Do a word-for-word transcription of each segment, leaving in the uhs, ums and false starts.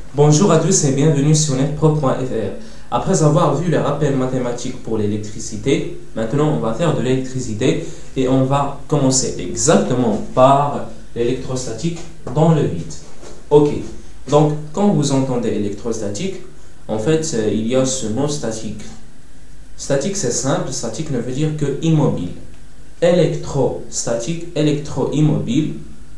Bonjour à tous et bienvenue sur netpro point F R. Après avoir vu les rappels mathématiques pour l'électricité, maintenant on va faire de l'électricité et on va commencer exactement par l'électrostatique dans le vide. Ok, donc quand vous entendez électrostatique, en fait il y a ce mot statique. Statique c'est simple, statique ne veut dire que immobile. Électrostatique, électro-immobile,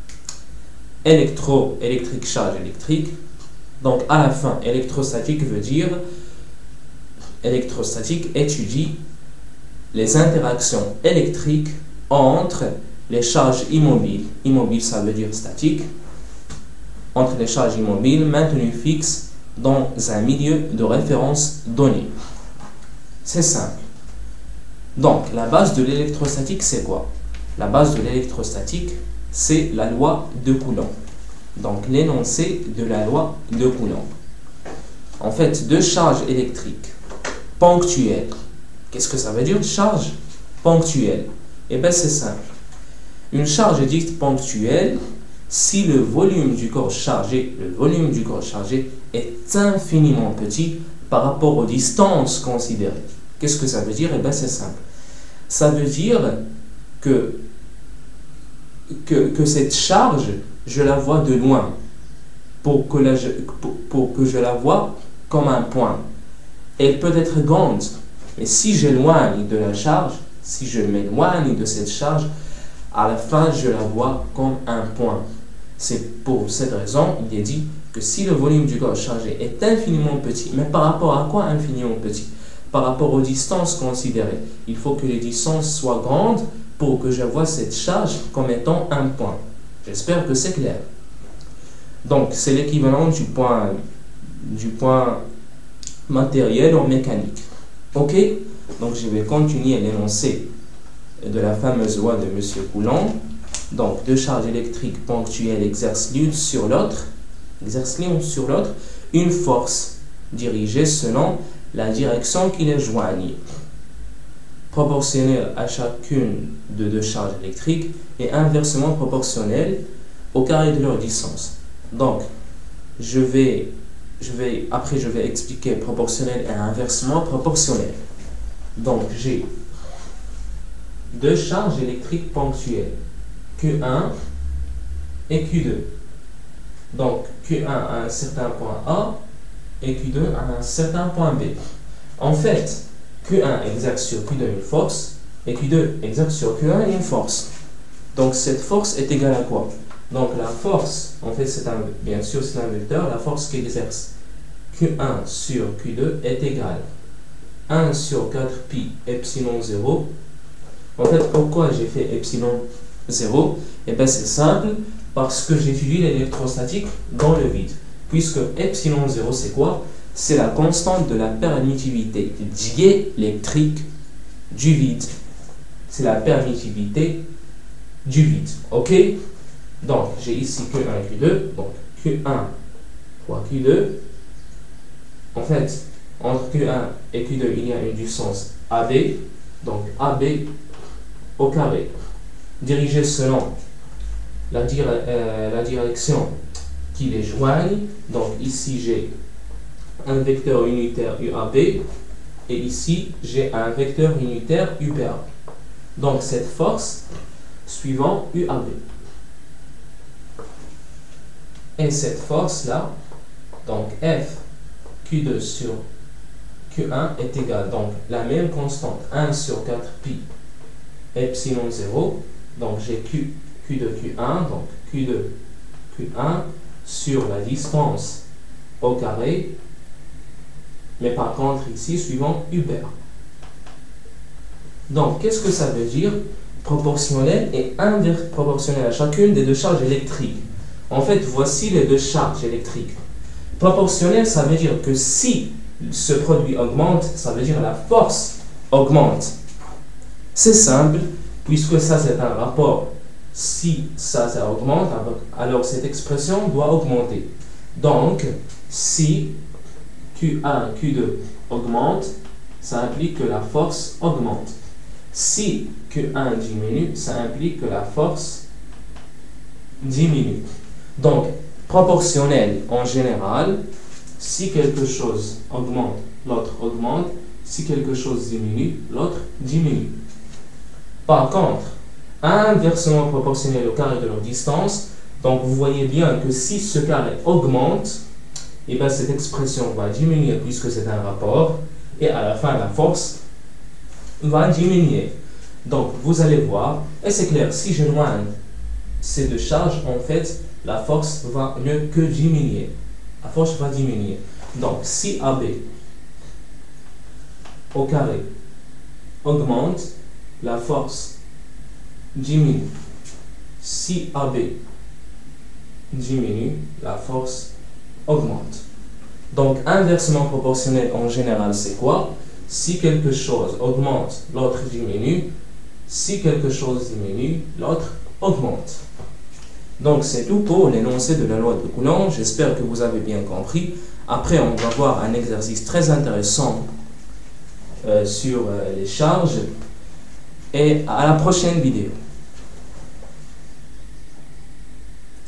électro, électrique, charge électrique. Donc à la fin, électrostatique veut dire électrostatique étudie les interactions électriques entre les charges immobiles. Immobile, ça veut dire statique. Entre les charges immobiles maintenues fixes dans un milieu de référence donné. C'est simple. Donc la base de l'électrostatique, c'est quoi? La base de l'électrostatique, c'est la loi de Coulomb. Donc l'énoncé de la loi de Coulomb. En fait, deux charges électriques ponctuelles. Qu'est-ce que ça veut dire, charge ponctuelle? Eh bien, c'est simple. Une charge dite ponctuelle, si le volume du corps chargé, le volume du corps chargé est infiniment petit par rapport aux distances considérées. Qu'est-ce que ça veut dire? Eh bien, c'est simple. Ça veut dire que, que, que cette charge, je la vois de loin pour que, la, pour, pour que je la vois comme un point. Elle peut être grande, mais si j'éloigne de la charge, si je m'éloigne de cette charge, à la fin, je la vois comme un point. C'est pour cette raison, il est dit que si le volume du corps chargé est infiniment petit, mais par rapport à quoi infiniment petit? Par rapport aux distances considérées. Il faut que les distances soient grandes pour que je vois cette charge comme étant un point. J'espère que c'est clair. Donc, c'est l'équivalent du point, du point matériel en mécanique. Ok? Donc, je vais continuer l'énoncé de la fameuse loi de M. Coulomb. Donc, deux charges électriques ponctuelles exercent l'une sur l'autre, exercent l'une sur l'autre une force dirigée selon la direction qui les joignent, proportionnelle à chacune de deux charges électriques et inversement proportionnelle au carré de leur distance. Donc, je vais, je vais, après je vais expliquer proportionnel et inversement proportionnel. Donc, j'ai deux charges électriques ponctuelles, Q un et Q deux. Donc, Q un à un certain point A et Q deux à un certain point B. En fait, Q un exerce sur Q deux une force et Q deux exerce sur Q un une force. Donc, cette force est égale à quoi? Donc, la force, en fait, c'est un, bien sûr, c'est un vecteur. La force qu'exerce Q un sur Q deux est égale à un sur quatre pi epsilon zéro. En fait, pourquoi j'ai fait epsilon zéro? Eh bien, c'est simple, parce que j'étudie l'électrostatique dans le vide. Puisque epsilon zéro, c'est quoi? C'est la constante de la permittivité diélectrique du vide. C'est la permittivité du vide. Ok? Donc, j'ai ici Q un et Q deux. Donc, Q un fois Q deux. En fait, entre Q un et Q deux, il y a une distance A B. Donc, A B au carré. Dirigé selon la, dire, euh, la direction qui les joignent. Donc, ici, j'ai un vecteur unitaire U A B. Et ici, j'ai un vecteur unitaire U B A. Donc, cette force suivant U A B. Et cette force-là, donc F Q deux sur Q un est égale, donc la même constante, un sur quatre pi epsilon zéro. Donc j'ai Q, Q deux, Q un, donc Q deux, Q un sur la distance au carré. Mais par contre, ici, suivant U B A. Donc, qu'est-ce que ça veut dire? Proportionnel et inversement proportionnel à chacune des deux charges électriques. En fait, voici les deux charges électriques. Proportionnel, ça veut dire que si ce produit augmente, ça veut dire la force augmente. C'est simple, puisque ça c'est un rapport. Si ça, ça augmente, alors cette expression doit augmenter. Donc, si Q un, Q deux augmente, ça implique que la force augmente. Si Q un diminue, ça implique que la force diminue. Donc, proportionnel en général, si quelque chose augmente, l'autre augmente. Si quelque chose diminue, l'autre diminue. Par contre, inversement proportionnel au carré de leur distance, donc vous voyez bien que si ce carré augmente, et bien cette expression va diminuer puisque c'est un rapport, et à la fin la force va diminuer. Donc vous allez voir, et c'est clair, si j'éloigne ces deux charges, en fait, la force va ne que diminuer. La force va diminuer. Donc si A B au carré augmente, la force diminue. Si A B diminue, la force augmente. Donc inversement proportionnel en général, c'est quoi? Si quelque chose augmente, l'autre diminue. Si quelque chose diminue, l'autre augmente. Donc c'est tout pour l'énoncé de la loi de Coulomb. J'espère que vous avez bien compris. Après, on va voir un exercice très intéressant euh, sur euh, les charges. Et à la prochaine vidéo.